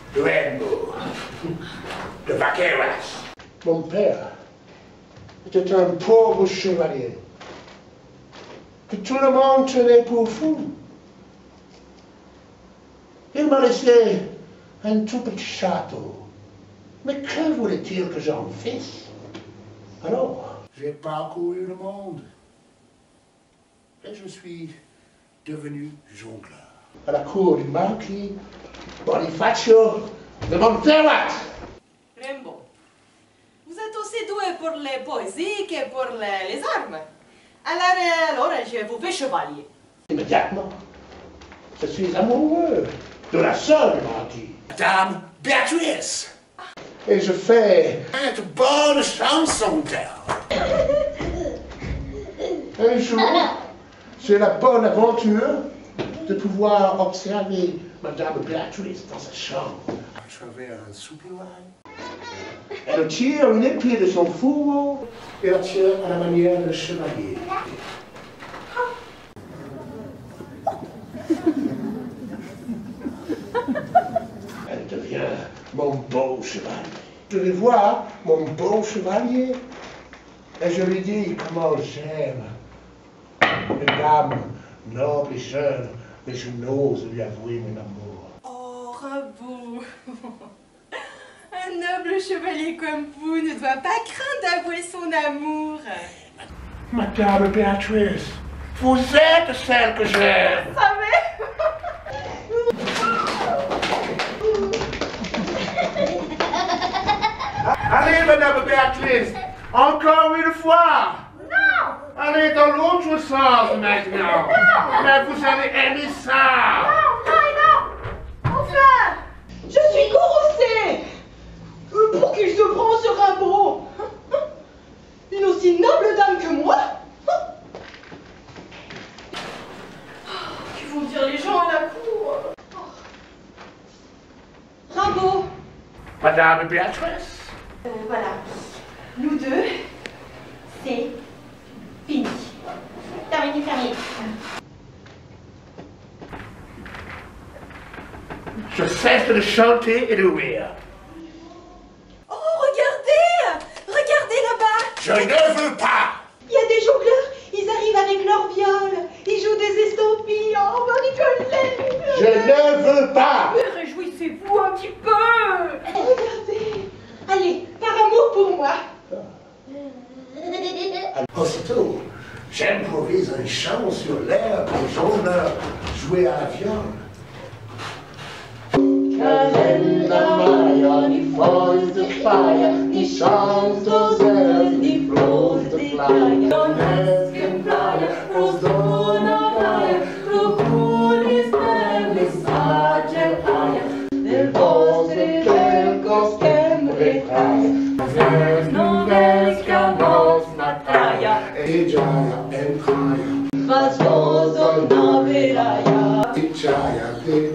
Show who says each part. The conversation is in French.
Speaker 1: Raimbaut de Vaqueiras.
Speaker 2: Mon père était un pauvre chevalier que tout le monde tenait pour fou. Il m'a laissé un tout petit château. Mais que voulait-il que j'en fisse? Alors, j'ai parcouru le monde. Et je suis devenu jongleur. À la cour du marquis Bonifacio de Montferrat.
Speaker 3: Raimbaut, vous êtes aussi doué pour les poésies que pour les armes. Alors, je vous fais chevalier.
Speaker 2: Immédiatement, je suis amoureux de la sœur du marquis.
Speaker 1: Madame Béatrice.
Speaker 2: Et je fais
Speaker 1: De bonnes chansons d'elle.
Speaker 2: un jour, j'ai la bonne aventure de pouvoir observer Madame Béatrice dans sa chambre. À travers un soupirail, elle tire une épée de son fourreau et la tire à la manière d'un chevalier. Elle devient mon beau chevalier. Je vais voir mon beau chevalier et je lui dis comment j'aime une dame noble et jeune, mais je n'ose lui avouer mon amour.
Speaker 3: Oh, Raimbaut. Un noble chevalier comme vous ne doit pas craindre d'avouer son amour.
Speaker 2: Madame Béatrice, vous êtes celle que j'aime.
Speaker 3: Ça va?
Speaker 2: Allez, Madame Béatrice, encore une fois.
Speaker 3: Non!
Speaker 2: Allez dans l'autre sens maintenant.
Speaker 3: Non.
Speaker 2: Mais vous allez aimer ça.
Speaker 3: Non! Enfin! Je suis courroucée! Pour qu'il se prend ce Raimbaut! Une aussi noble dame que moi? Que vont dire les gens à la cour? Raimbaut!
Speaker 2: Madame Béatrice.
Speaker 3: Voilà. Nous deux, c'est fini. Terminé.
Speaker 2: Je cesse de chanter et de rire.
Speaker 3: Oh, regardez! Regardez là-bas!
Speaker 1: Je ne veux pas.
Speaker 3: Il y a des jongleurs, ils arrivent avec leur viol, ils jouent des estampilles, oh, on va rigoler!
Speaker 2: Je ne veux pas.
Speaker 3: Mais réjouissez-vous un petit peu! Regardez! Allez, par amour pour moi!
Speaker 2: Aussitôt, j'improvise un chant sur l'air pour jongleur jouer à la viole. Calenda, maia, ni foz de paia, ni chants dos airs, ni flores de playa. Dones que praia, os dona praia, procures neles agel aia, del vostre telcos quem retraia, as nuvens que a nos mataia, e jaya entraia, vas vos dona veraia, e jaya de